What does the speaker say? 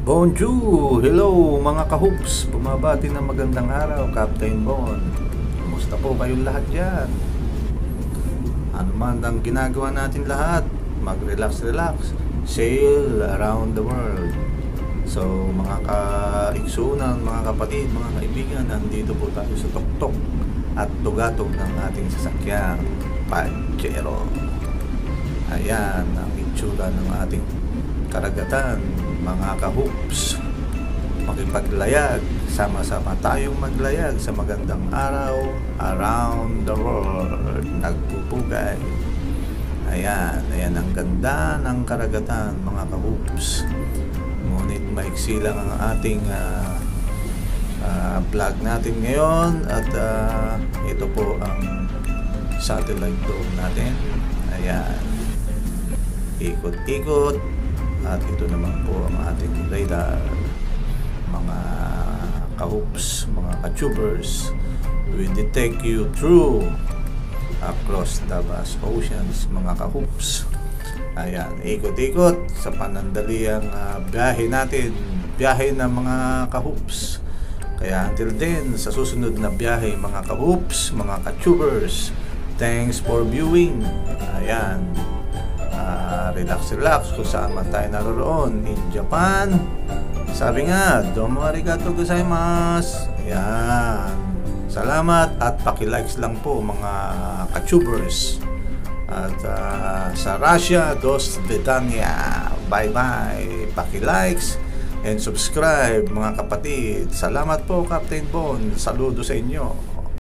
Bonjour! Hello mga kahoops! Bumabati ng magandang araw, Captain Bon. Kumusta po kayong lahat dyan? Ano man ang ginagawa natin lahat, mag-relax, sail around the world. So mga kaigsunan, mga kapatid, mga kaibigan, nandito po tayo sa tuktok at tugatog ng ating sasakyang Pajero. Ayan ang itsura ng ating karagatan, mga kahoops. Makipaglayag, sama-sama tayong maglayag sa magandang araw around the world. Nagpupugay. Ayan ang ganda ng karagatan, mga kahoops. Ngunit maiksi lang ang ating vlog natin ngayon. At ito po ang satellite dome natin. Ayan, ikot-ikot. At ito naman po ang ating radar, mga kahoops, mga ka-tubers. We detect you through across the vast oceans, mga kahoops. Ayan, ikot-ikot sa panandaliang biyahe natin, biyahe ng mga kahoops. Kaya until then, sa susunod na biyahe, mga kahoops, mga ka-tubers, thanks for viewing. Ayan, relax kung saan man tayo naroroon. In Japan, sabi nga, domo arigato gozaimasu. Yan, salamat at paki-likes lang po, mga ka-tubers. At sa Russia, dos vidania. Bye bye, paki-likes and subscribe, mga kapatid. Salamat po, Captain Bon. Saludo sa inyo.